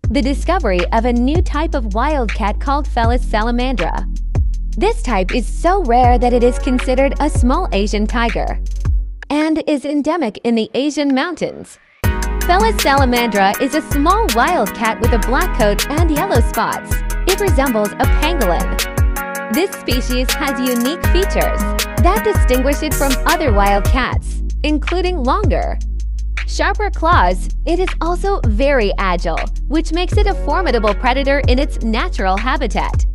the discovery of a new type of wildcat called Felis Salamandra. This type is so rare that it is considered a small Asian tiger and is endemic in the Asian mountains. Felis Salamandra is a small wildcat with a black coat and yellow spots. It resembles a pangolin. This species has unique features that distinguish it from other wildcats, including longer, sharper claws. It is also very agile, which makes it a formidable predator in its natural habitat.